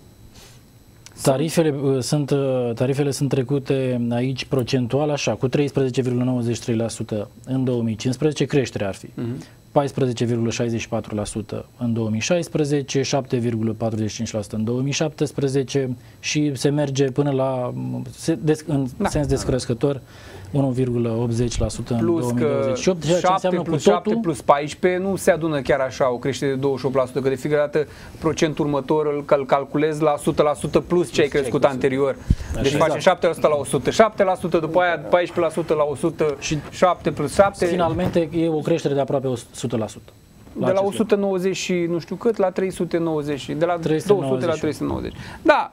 Tarifele sunt, tarifele sunt trecute aici procentual așa, cu treisprezece virgulă nouăzeci și trei la sută în două mii cincisprezece, creștere ar fi, uh-huh. paisprezece virgulă șaizeci și patru la sută în două mii șaisprezece, șapte virgulă patruzeci și cinci la sută în două mii șaptesprezece și se merge până la, în da. sens descrescător, unu virgulă optzeci la sută în două mii douăzeci și opt, ceea ce înseamnă plus cu șapte plus paisprezece nu se adună chiar așa o creștere de douăzeci și opt la sută, că de fiecare dată procentul următor îl cal calculezi la o sută la sută plus ce ai crescut anterior. Deci exact. Face șapte la sută la o sută șapte la sută, după aia paisprezece la sută la o sută șapte plus șapte. Finalmente e o creștere de aproape o sută la sută. La de la o sută nouăzeci și nu știu cât la trei sute nouăzeci, de la două sute la trei sute nouăzeci. Da,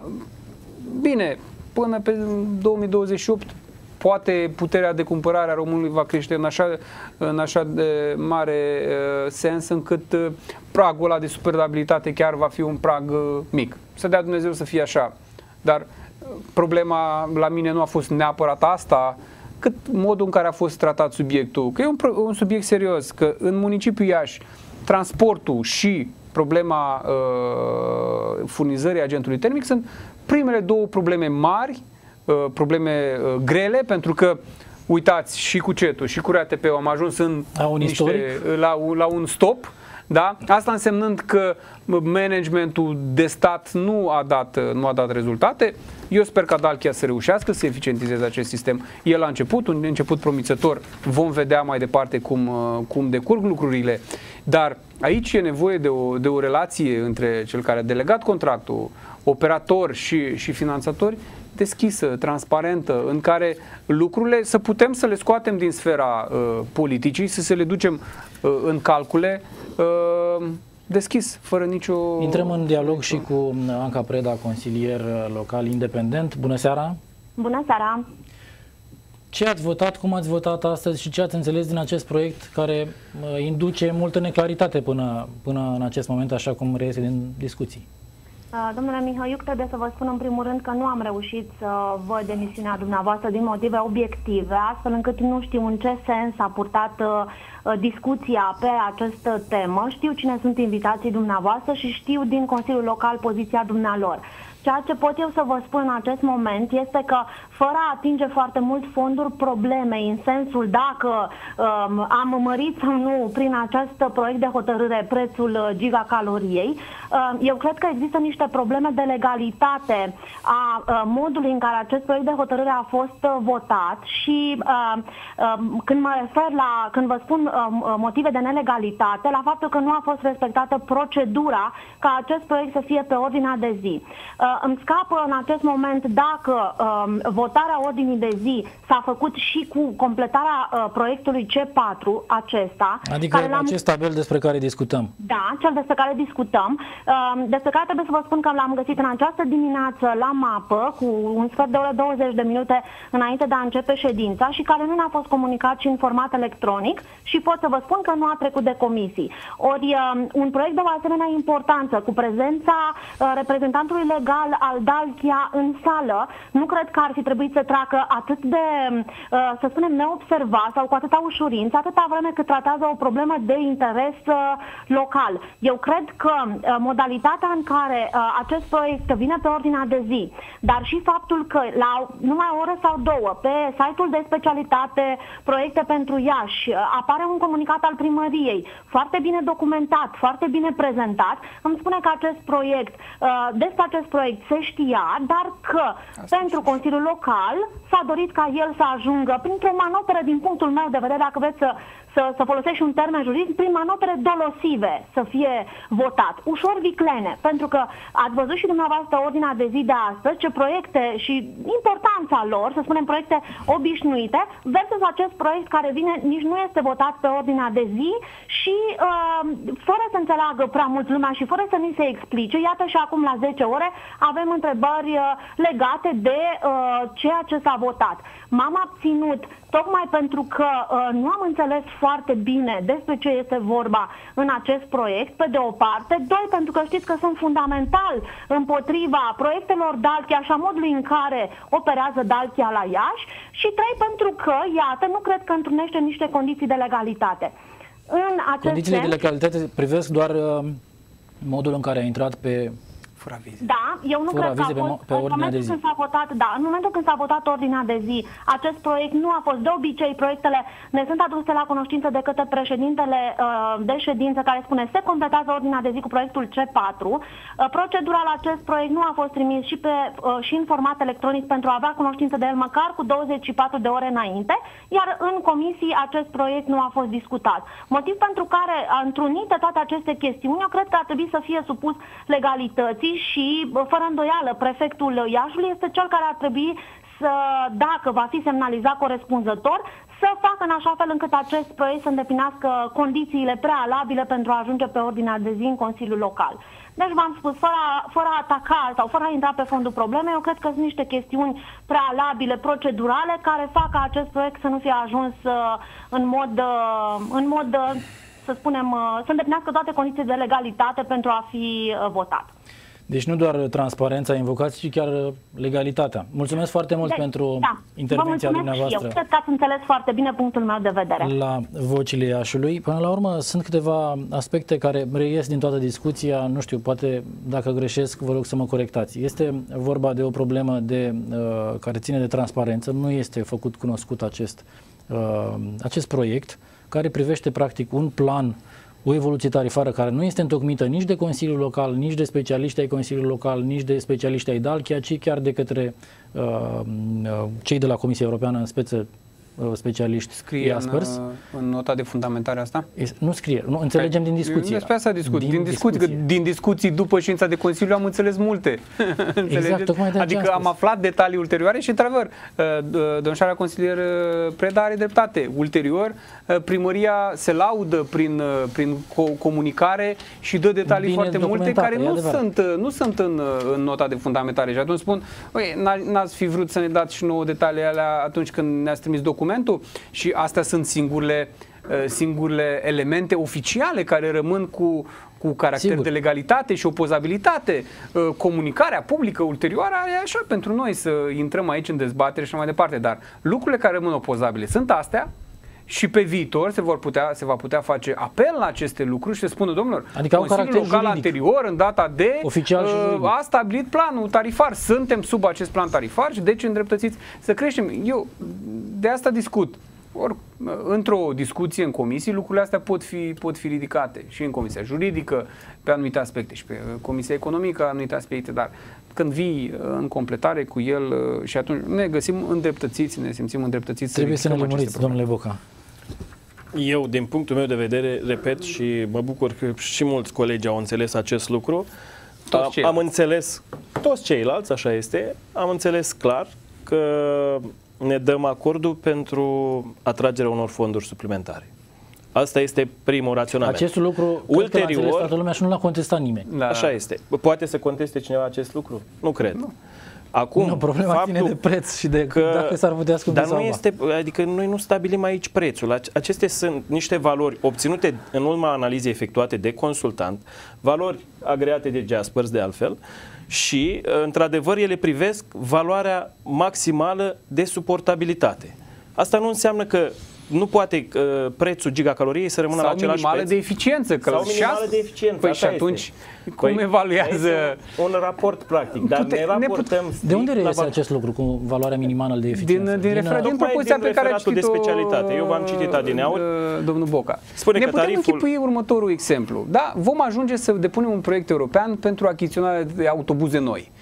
bine, până pe două mii douăzeci și opt poate puterea de cumpărare a românului va crește în așa, în așa de mare uh, sens încât uh, pragul ăla de suportabilitate chiar va fi un prag uh, mic. Să dea Dumnezeu să fie așa. Dar uh, problema la mine nu a fost neapărat asta, cât modul în care a fost tratat subiectul. Că e un, un subiect serios, că în municipiul Iași transportul și problema uh, furnizării agentului termic sunt primele două probleme mari, probleme grele, pentru că, uitați, și cu cetul și cu R A T P-ul am ajuns în un niște, la, la un stop, da? Asta însemnând că managementul de stat nu a dat, nu a dat rezultate. Eu sper ca Dalchia să reușească să eficientizeze acest sistem. El a început, un început promițător, vom vedea mai departe cum, cum decurg lucrurile, dar aici e nevoie de o, de o relație între cel care a delegat contractul, operator și, și finanțatori, deschisă, transparentă, în care lucrurile să putem să le scoatem din sfera uh, politicii, să se le ducem uh, în calcule uh, deschis, fără nicio... Intrăm în dialog și cu Anca Preda, consilier local independent. Bună seara! Bună seara! Ce ați votat, cum ați votat astăzi și ce ați înțeles din acest proiect care uh, induce multă neclaritate până, până în acest moment, așa cum reiese din discuții? Domnule Mihăiuc, trebuie să vă spun în primul rând că nu am reușit să văd demisiunea dumneavoastră din motive obiective, astfel încât nu știu în ce sens a purtat uh, discuția pe această temă. Știu cine sunt invitații dumneavoastră și știu din Consiliul Local poziția dumnealor. Ceea ce pot eu să vă spun în acest moment este că, fără a atinge foarte mult fondul problemei, în sensul dacă um, am mărit sau nu prin acest proiect de hotărâre prețul gigacaloriei, uh, eu cred că există niște probleme de legalitate a uh, modului în care acest proiect de hotărâre a fost uh, votat și uh, uh, când mă refer la, când vă spun uh, motive de nelegalitate, la faptul că nu a fost respectată procedura ca acest proiect să fie pe ordinea de zi. Uh, Îmi scapă în acest moment dacă um, votarea ordinii de zi s-a făcut și cu completarea uh, proiectului C patru acesta. Adică care acest tabel despre care discutăm. Da, cel despre care discutăm. Um, despre care trebuie să vă spun că l-am găsit în această dimineață la mapă cu un sfert de oră douăzeci de minute înainte de a începe ședința și care nu ne-a fost comunicat și în format electronic și pot să vă spun că nu a trecut de comisii. Ori um, un proiect de o asemenea importanță cu prezența uh, reprezentantului legal al Dalchia în sală, nu cred că ar fi trebuit să treacă atât de, să spunem, neobservat sau cu atâta ușurință, atâta vreme cât tratează o problemă de interes local. Eu cred că modalitatea în care acest proiect vine pe ordinea de zi, dar și faptul că la numai o oră sau două pe site-ul de specialitate Proiecte pentru Iași apare un comunicat al primăriei, foarte bine documentat, foarte bine prezentat, îmi spune că acest proiect, despre acest proiect se știa, dar că Asta pentru Consiliul Local s-a dorit ca el să ajungă printr-o manoperă din punctul meu de vedere, dacă vreți să, să, să folosești un termen juridic, prin manopere dolosive să fie votat, ușor viclene, pentru că ați văzut și dumneavoastră ordinea de zi de astăzi, ce proiecte și importanța lor, să spunem proiecte obișnuite, versus acest proiect care vine, nici nu este votat pe ordinea de zi și uh, fără să înțeleagă prea mult lumea și fără să ni se explice, iată și acum la zece ore avem întrebări uh, legate de uh, ceea ce s-a votat. M-am abținut tocmai pentru că uh, nu am înțeles foarte bine despre ce este vorba în acest proiect, pe de o parte, doi, pentru că știți că sunt fundamental împotriva proiectelor Dalchia și a modului în care operează Dalchia la Iași și trei, pentru că, iată, nu cred că întrunește niște condiții de legalitate. În acest Condițiile sens, de legalitate privesc doar uh, modul în care a intrat pe... Da, eu nu cred că a fost, pe, pe în momentul când s-a votat, da, în momentul când s-a votat ordinea de zi, acest proiect nu a fost, de obicei, proiectele ne sunt aduse la cunoștință de către președintele uh, de ședință care spune se completează ordinea de zi cu proiectul C patru. Uh, procedural acest proiect nu a fost trimis și, pe, uh, și în format electronic pentru a avea cunoștință de el măcar cu douăzeci și patru de ore înainte, iar în comisii acest proiect nu a fost discutat. Motiv pentru care, întrunite toate aceste chestiuni, eu cred că ar trebui să fie supus legalității și, fără îndoială, prefectul Iașului este cel care ar trebui să, dacă va fi semnalizat corespunzător, să facă în așa fel încât acest proiect să îndeplinească condițiile prealabile pentru a ajunge pe ordinea de zi în Consiliul Local. Deci v-am spus, fără, fără a ataca sau fără a intra pe fondul problemei, eu cred că sunt niște chestiuni prealabile, procedurale, care fac ca acest proiect să nu fie ajuns în mod... în mod să spunem, să îndeplinească toate condițiile de legalitate pentru a fi votat. Deci nu doar transparența invocați, ci chiar legalitatea. Mulțumesc foarte mult de, pentru da, intervenția dumneavoastră. Eu cred că ați înțeles foarte bine punctul meu de vedere. La Vocile Iașului. Până la urmă, sunt câteva aspecte care reies din toată discuția. Nu știu, poate dacă greșesc, vă rog să mă corectați. Este vorba de o problemă de, uh, care ține de transparență. Nu este făcut cunoscut acest, uh, acest proiect, care privește practic un plan, o evoluție tarifară care nu este întocmită nici de Consiliul Local, nici de specialiști ai Consiliului Local, nici de specialiști ai Dalchia, ci chiar de către uh, cei de la Comisia Europeană, în speță uh, specialiști Scrie Jaspers. În, în nota de fundamentare asta? Nu scrie, nu, înțelegem din discuție. Despre asta discut. Din, din, discuții, discuție. Din discuții după ședința de Consiliu am înțeles multe. Exact, tocmai de adică am, am aflat detalii ulterioare și, într-adevăr, domnișoara consilier Preda are dreptate. Ulterior, primăria se laudă prin, prin comunicare și dă detalii Bine foarte multe care nu sunt, nu sunt în, în nota de fundamentare. Și atunci spun, n-ați fi vrut să ne dați și nouă detalii alea atunci când ne-ați trimis documentul? Și astea sunt singurele singurele elemente oficiale care rămân cu, cu caracter Sigur. de legalitate și opozabilitate. Comunicarea publică ulterioară e așa pentru noi să intrăm aici în dezbatere și mai departe, dar lucrurile care rămân opozabile sunt astea și pe viitor se, vor putea, se va putea face apel la aceste lucruri și se spune, domnilor, adică Consiliul Local juridic. anterior, în data de, Oficial uh, a stabilit planul tarifar. Suntem sub acest plan tarifar și deci îndreptățiți să creștem. Eu de asta discut. Or, într-o discuție în comisii, lucrurile astea pot fi, pot fi ridicate și în comisia juridică pe anumite aspecte și pe comisia economică anumite aspecte, dar când vii în completare cu el și atunci ne găsim îndreptățiți, ne simțim îndreptățiți. Trebuie să ne lămuriți, domnule Boca. Eu, din punctul meu de vedere, repet și mă bucur că și mulți colegi au înțeles acest lucru, am, am înțeles, toți ceilalți, așa este, am înțeles clar că ne dăm acordul pentru atragerea unor fonduri suplimentare. Asta este primul raționament. Acest lucru, ulterior, cred că toată lumea și nu l-a contestat nimeni. Da. Așa este. Poate să conteste cineva acest lucru? Nu cred. Nu. Acum, nu, problema faptul ține de preț și de că, dacă s-ar putea scumpi dar nu este, adică noi nu stabilim aici prețul. Acestea sunt niște valori obținute în urma analizei efectuate de consultant, valori agreate de Jaspers de altfel, și, într-adevăr, ele privesc valoarea maximală de suportabilitate. Asta nu înseamnă că nu poate uh, prețul gigacaloriei să rămână sau la același preț. Sau minimală de eficiență. Că sau minimală de eficiență. Păi și atunci, cum păi, evaluează... Un, un raport practic, dar Pute, ne raportăm... Ne de unde reiese acest lucru cu valoarea minimală de eficiență? Din, din, din, refer, din propoziția pe care a citit-o de specialitate. Eu v-am citit adineauri. Domnul Boca. Spune ne că putem tariful... închipui următorul exemplu. Da, vom ajunge să depunem un proiect european pentru achiziționarea de autobuze noi.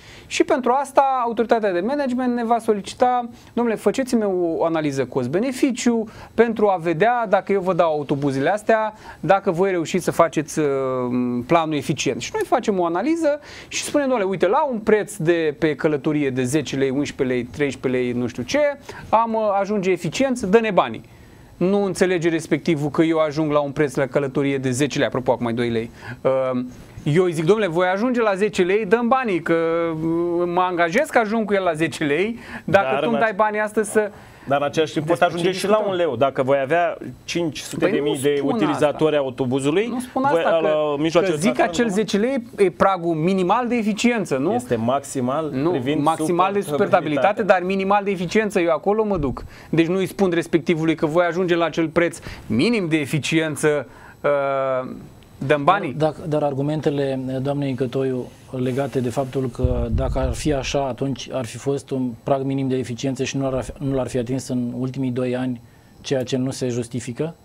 Și pentru asta autoritatea de management ne va solicita, domnule, faceți-mi o analiză cost-beneficiu pentru a vedea dacă eu vă dau autobuzele astea, dacă voi reușiți să faceți planul eficient. Și noi facem o analiză și spunem, domnule, uite, la un preț de pe călătorie de zece lei, unsprezece lei, treisprezece lei, nu știu ce, am ajunge eficiență, dă-ne banii. Nu înțelege respectivul că eu ajung la un preț la călătorie de zece lei, apropo, acum mai doi lei. Eu îi zic, domnule, voi ajunge la zece lei, dăm banii, că mă angajez că ajung cu el la zece lei, dacă dar tu îmi dai banii astăzi să... Dar în același timp pot ajunge și la un leu. Dacă voi avea cinci sute de mii de utilizatori ai autobuzului, nu spun asta, voi, că, că zic că acel zece lei e pragul minimal de eficiență, nu? Este maximal, nu, privind maximal de superabilitate, dar minimal de eficiență, eu acolo mă duc. Deci nu îi spun respectivului că voi ajunge la acel preț minim de eficiență, uh, dăm banii. Dar, dar argumentele doamnei Cătoiu legate de faptul că dacă ar fi așa, atunci ar fi fost un prag minim de eficiență și nu l-ar, nu l-ar fi atins în ultimii doi ani, ceea ce nu se justifică?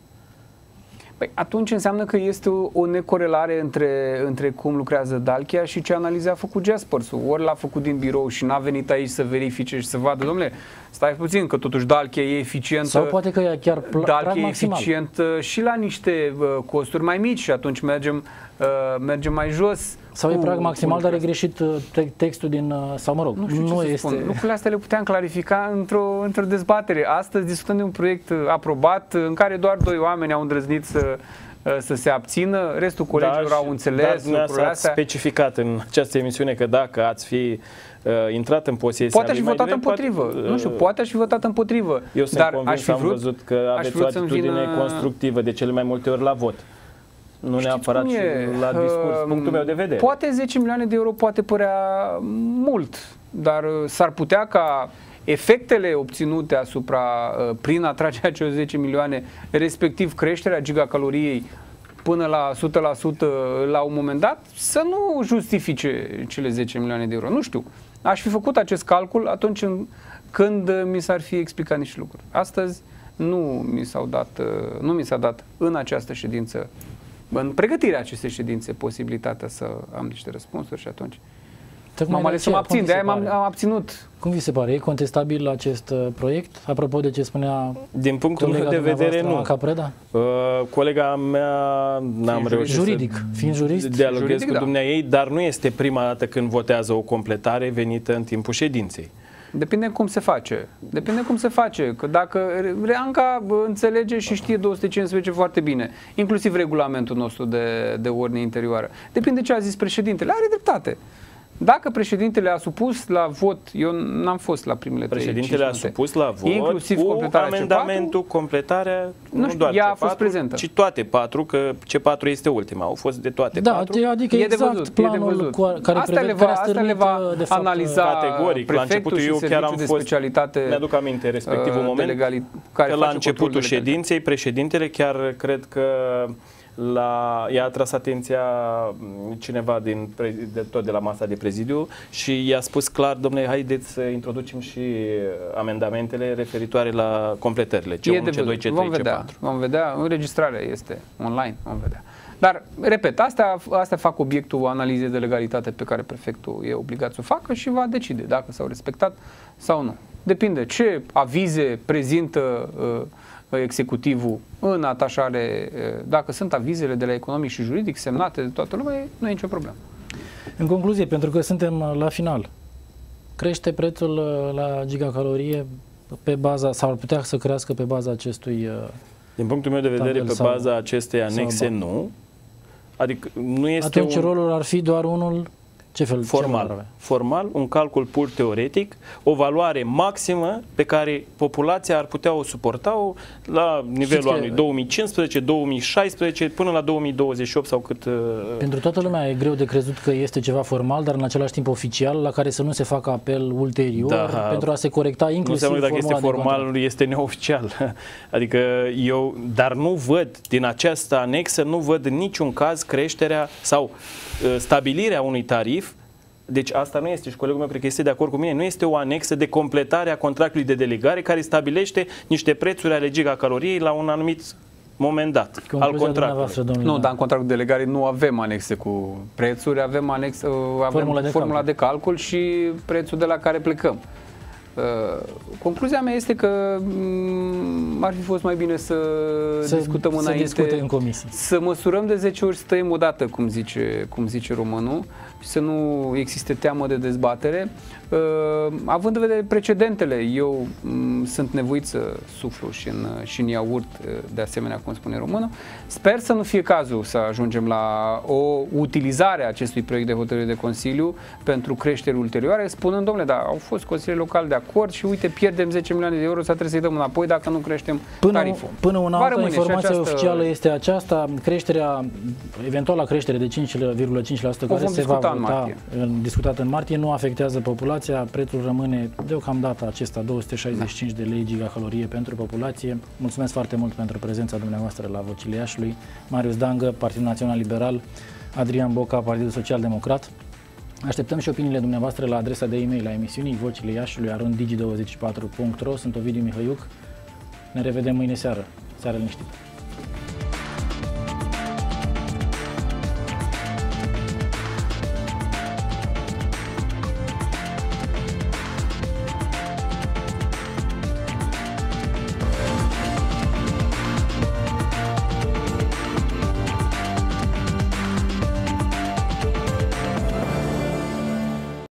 Păi atunci înseamnă că este o, o necorelare între, între cum lucrează Dalkia și ce analize a făcut Jaspers-ul. Ori l-a făcut din birou și n-a venit aici să verifice și să vadă, domnule, stai puțin, că totuși Dalkia e eficientă. Sau poate că e chiar Dalkia e eficientă și la niște uh, costuri mai mici și atunci mergem, uh, mergem mai jos. Sau e prag maximal, dar e greșit textul din, sau mă rog, nu, știu nu ce este... Spun. Lucrurile astea le puteam clarifica într-o într-o dezbatere. Astăzi discutăm de un proiect aprobat în care doar doi oameni au îndrăznit să, să se abțină, restul colegilor da, au înțeles lucrurile astea. Ați specificat în această emisiune că dacă ați fi uh, intrat în posesia... Poate aș fi votat împotrivă, poate, uh, nu știu, poate aș fi votat împotrivă. Eu sunt dar convins, aș fi vrut, am văzut că aveți o atitudine vină... constructivă de cele mai multe ori la vot. Nu știți neapărat și la discurs, uh, punctul meu de vedere. Poate zece milioane de euro poate părea mult, dar s-ar putea ca efectele obținute asupra, uh, prin atragerea celor zece milioane, respectiv creșterea gigacaloriei până la o sută la sută la un moment dat, să nu justifice cele zece milioane de euro. Nu știu. Aș fi făcut acest calcul atunci când mi s-ar fi explicat niște lucruri. Astăzi nu mi s-au dat, nu mi s-a dat în această ședință, în pregătirea acestei ședințe, posibilitatea să am niște răspunsuri și atunci m-am ales să mă abțin, de-aia m-am abținut. Cum vi se pare? E contestabil acest uh, proiect? Apropo de ce spunea din punctul meu de vedere, nu. Preda? Uh, colega mea n-am reușit juridic, să fiind jurist, dialoghez juridic, cu da. dumneaei, dar nu este prima dată când votează o completare venită în timpul ședinței. Depinde cum se face. Depinde cum se face. Că dacă Reanca înțelege și știe două sute cincisprezece foarte bine, inclusiv regulamentul nostru de, de ordine interioară. Depinde ce a zis președintele. Are dreptate. Dacă președintele a supus la vot, eu n-am fost la primele trei. Președintele a supus la vot, inclusiv cu amendamentul, completarea, nu, nu doar ea a fost prezentă, ci toate patru, că C patru este ultima, au fost de toate da, patru. Adică e exact de văzut, planul de cu care asta le va, asta le va de fapt, analiza categoric. La începutul eu chiar am fost, specialitate, mi-aduc aminte respectivul moment, legali, că la începutul ședinței, președintele chiar cred că La, i-a atras atenția cineva din, de, tot de la masa de prezidiu și i-a spus clar, domnule, haideți să introducem și amendamentele referitoare la completările C unu, C doi, C trei, vom vedea, C patru. Vom vedea, înregistrarea este online, vom vedea. Dar, repet, astea, astea fac obiectul analizei de legalitate pe care prefectul e obligat să o facă și va decide dacă s-au respectat sau nu. Depinde ce avize prezintă uh, executivul în atașare, dacă sunt avizele de la economic și juridic semnate de toată lumea, nu e nicio problemă. În concluzie, pentru că suntem la final, crește prețul la gigacalorie pe baza, sau ar putea să crească pe baza acestui... Din punctul meu de vedere, pe baza acestei anexe, nu. Adică nu este Atunci un... rolul ar fi doar unul... Ce fel, formal, ce formal, un calcul pur teoretic, o valoare maximă pe care populația ar putea o suporta la nivelul anului două mii cincisprezece, două mii șaisprezece până la două mii douăzeci și opt sau cât... Pentru toată lumea e greu de crezut că este ceva formal, dar în același timp oficial, la care să nu se facă apel ulterior, da, pentru a se corecta inclusiv nu înseamnă că dacă este formal, este neoficial. Adică eu, dar nu văd, din această anexă, nu văd în niciun caz creșterea sau stabilirea unui tarif. Deci asta nu este, și colegul meu cred că este de acord cu mine, nu este o anexă de completare a contractului de delegare care stabilește niște prețuri ale gigacaloriei la un anumit moment dat, Concluzia al contractului. Nu, dar în contractul de delegare nu avem anexe cu prețuri, avem, anex, avem formula, de, formula calcul. de calcul și prețul de la care plecăm. Uh, concluzia mea este că um, ar fi fost mai bine să, să discutăm să înainte, discute în comisie. Să măsurăm de zece ori, să tăiem odată, cum zice, cum zice românul, și să nu existe teamă de dezbatere. Uh, având în vedere precedentele, eu um, sunt nevoit să suflu și în, și în iaurt, de asemenea, cum spune românul. Sper să nu fie cazul să ajungem la o utilizare a acestui proiect de hotărâre de Consiliu pentru creșteri ulterioare, spunând, domnule, da, au fost consilieri locali de acord și uite, pierdem zece milioane de euro, să trebuie să-i dăm înapoi dacă nu creștem până, tariful. Până una alta, informația această... oficială este aceasta, creșterea, eventuala creștere de cinci virgulă cinci la sută care se va vota, în discutat în martie, nu afectează populația, prețul rămâne deocamdată acesta două sute șaizeci și cinci de lei gigacalorie pentru populație. Mulțumesc foarte mult pentru prezența dumneavoastră la Vocile Iașului. Marius Dangă, Partidul Național Liberal, Adrian Boca, Partidul Social Democrat. Așteptăm și opiniile dumneavoastră la adresa de e-mail a emisiunii vocile iașului arond digi douăzeci și patru punct ro. Sunt Ovidiu Mihăiuc. Ne revedem mâine seară. Seară liniștită.